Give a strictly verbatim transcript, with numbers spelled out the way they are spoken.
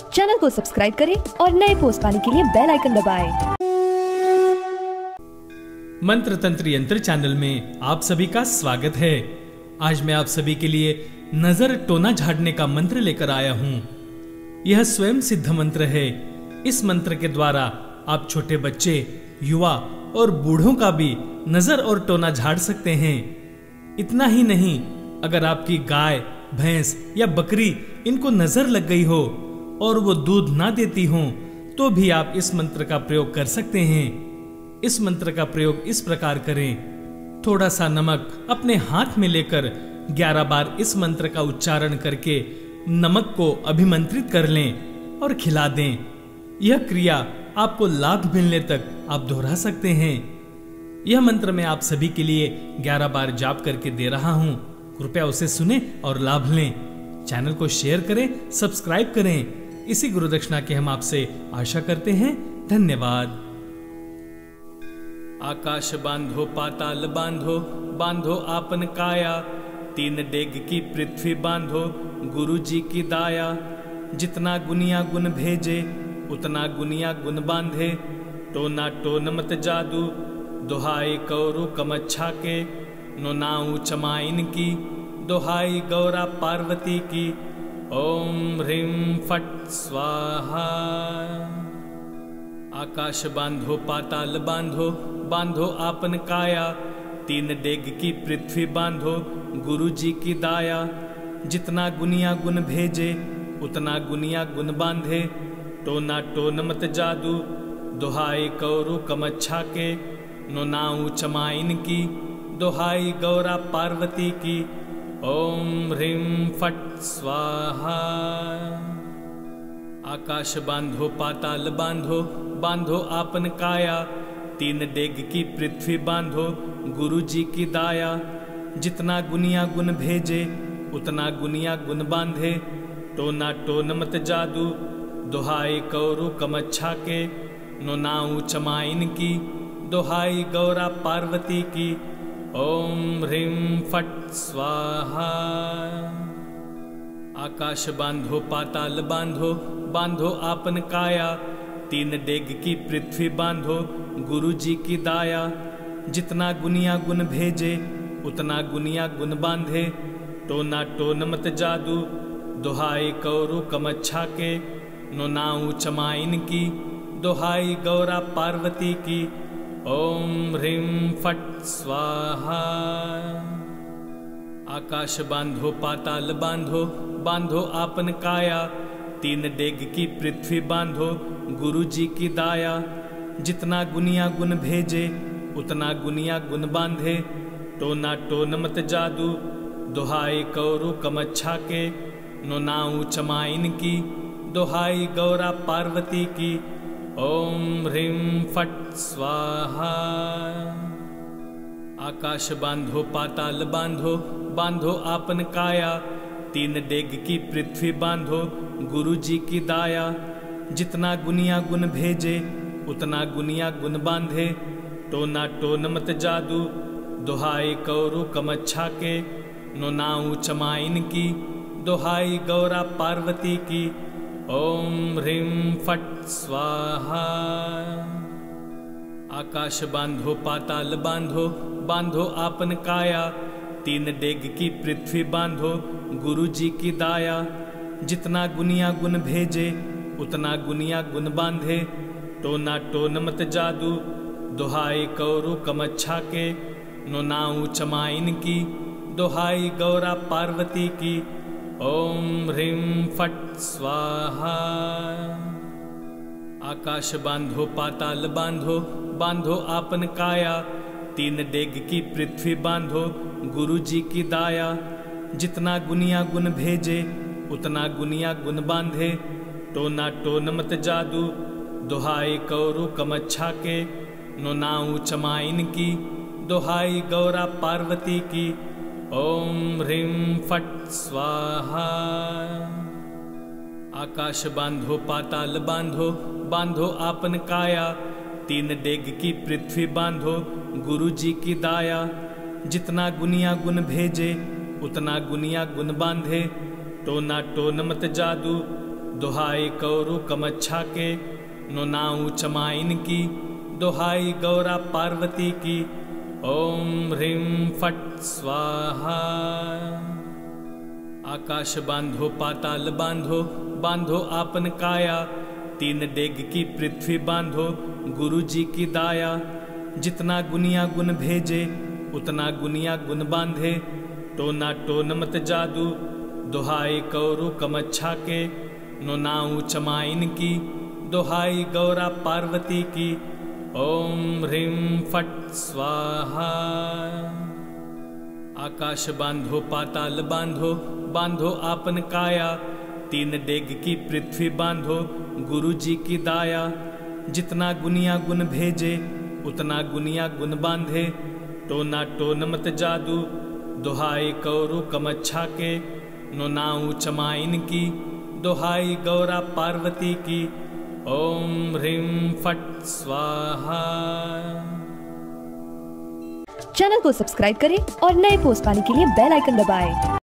Channel को subscribe करें और नए पोस्ट पाने के लिए बेल आइकन दबाएं। मंत्र तंत्र यंत्र चैनल में आप सभी का स्वागत है। आज मैं आप सभी के लिए नजर टोना झाड़ने का मंत्र लेकर आया हूं। यह स्वयं सिद्ध मंत्र है। इस मंत्र के द्वारा आप छोटे बच्चे, युवा और बूढ़ों का भी नजर और टोना झाड़ सकते हैं। इतना ही नहीं, अगर आपकी गाय, भैंस या बकरी इनको नजर लग गई हो और वो दूध ना देती हो तो भी आप इस मंत्र का प्रयोग कर सकते हैं। इस मंत्र का प्रयोग इस प्रकार करें। थोड़ा सा नमक अपने हाथ में लेकर ग्यारह बार इस मंत्र का उच्चारण करके नमक को अभिमंत्रित कर लें और खिला दें। यह क्रिया आपको लाभ मिलने तक आप दोहरा सकते हैं। यह मंत्र मैं आप सभी के लिए ग्यारह बार जाप करके दे रहा हूं। कृपया उसे सुने और लाभ लें। चैनल को शेयर करें, सब्सक्राइब करें। इसी गुरुदक्षिणा की हम आपसे आशा करते हैं। धन्यवाद। आकाश बांधो, पाताल बांधो, बांधो आपन काया। तीन डेग की पृथ्वी बांधो, गुरु जी की दाया। जितना गुनिया गुण भेजे, उतना गुनिया गुण बांधे। टोना टोन मत जादू, दोहाई कौरु कमच्छा के। नो नाऊ चमाइन की, दोहाई गौरा पार्वती की। ओम ह्रीं फट स्वाहा। आकाश बांधो, पाताल बांधो, बांधो आपन काया। तीन डेग की पृथ्वी बांधो, गुरु जी की दाया। जितना गुनिया गुण भेजे, उतना गुनिया गुण बांधे। टोना टोन मत जादू, दोहाई कौरु कमच्छा के। नो नाऊ चमाइन की, दोहाई गौरा पार्वती की। ओम ह्रीं फट स्वाहा। आकाश बांधो, पाताल बांधो, बांधो आपन काया। तीन डेग की पृथ्वी बांधो, गुरु जी की दाया। जितना गुनिया गुण भेजे, उतना गुनिया गुण बांधे। टोना टोन मत जादू, दोहाई कौरु कमच्छा के। नो नाऊ चमाइन की, दोहाई गौरा पार्वती की। ओम ह्रीं फट स्वाहा। आकाश बांधो, पाताल बांधो, बांधो आपन काया। तीन डेग की पृथ्वी बांधो, गुरु जी की दाया। जितना गुनिया गुण भेजे, उतना गुनिया गुण बांधे। टोना टोन मत जादू, दोहाई कौरु कमच्छा के। नो नाऊ चमाइन की, दोहाई गौरा पार्वती की। ओम ह्रीं फट स्वाहा। आकाश बांधो, पाताल बांधो, बांधो आपन काया। तीन डेग की पृथ्वी बांधो, गुरु जी की दाया। जितना गुनिया गुण भेजे, उतना गुनिया गुण बांधे। टोना टोन मत जादू, दोहाई कौरु कमच्छा के। नो नाऊ चमाइन की, दोहाई गौरा पार्वती की। ओम ह्रीं फट स्वाहा। आकाश बांधो, पाताल बांधो, बांधो आपन काया। तीन डेग की पृथ्वी बांधो, गुरु जी की दाया। जितना गुनिया गुण भेजे, उतना गुनिया गुण बांधे। टोना टोन मत जादू, दोहाई कौरु कमच्छा के। नो नाऊ चमाइन की, दोहाई गौरा पार्वती की। ओम ह्रीं फट स्वाहा। आकाश बांधो, पाताल बांधो, बांधो आपन काया। तीन डेग की पृथ्वी बांधो, गुरु जी की दाया। जितना गुनिया गुण भेजे, उतना गुनिया गुण बांधे। टोना टोन मत जादू, दोहाई कौरु कमच्छा के। नो नाऊ चमाइन की, दोहाई गौरा पार्वती की। ओम ह्रीं फट स्वाहा। आकाश बांधो, पाताल बांधो, बांधो आपन काया। तीन डेग की पृथ्वी बांधो, गुरु जी की दाया। जितना गुनिया गुण भेजे, उतना गुनिया गुण बांधे। टोना टोन मत जादू, दोहाई कौरु कमच्छा के। नो नाऊ चमाइन की, दोहाई गौरा पार्वती की। ओम ह्रीं फट स्वाहा। आकाश बांधो, पाताल बांधो, बांधो आपन काया। तीन डेग की पृथ्वी बांधो, गुरु जी की दाया। जितना गुनिया गुण भेजे, उतना गुनिया गुण बांधे। टोना टोन मत जादू, दोहाई कौरु कमच्छा के, नो नाऊ चमाइन की, दोहाई गौरा पार्वती की। ओम ह्रीं फट स्वाहा। आकाश बांधो पाताल बांधो, बांधो आपन काया, तीन डेग की पृथ्वी बांधो, गुरु जी की दाया। जितना गुनिया गुन भेजे, उतना गुनिया गुन बांधे, टोना टोन मत जादू, दोहाई कौरु कमच्छा के, नो नाऊ चमाइन की, दोहाई गौरा पार्वती की। ओम ह्रीं फट स्वाहा। आकाश बांधो पाताल बांधो, बांधो आपन काया, तीन डेग की पृथ्वी बांधो, गुरु जी की दाया। जितना गुनिया गुन भेजे, उतना गुनिया गुन बांधे, टोना टोन मत जादू, दोहाई कौरु कमच्छा के, नो नाऊ चमाइन की, दोहाई गौरा पार्वती की। ओम ह्रीं फट स्वाहा। चैनल को सब्सक्राइब करें और नए पोस्ट पाने के लिए बेल आइकन दबाएं।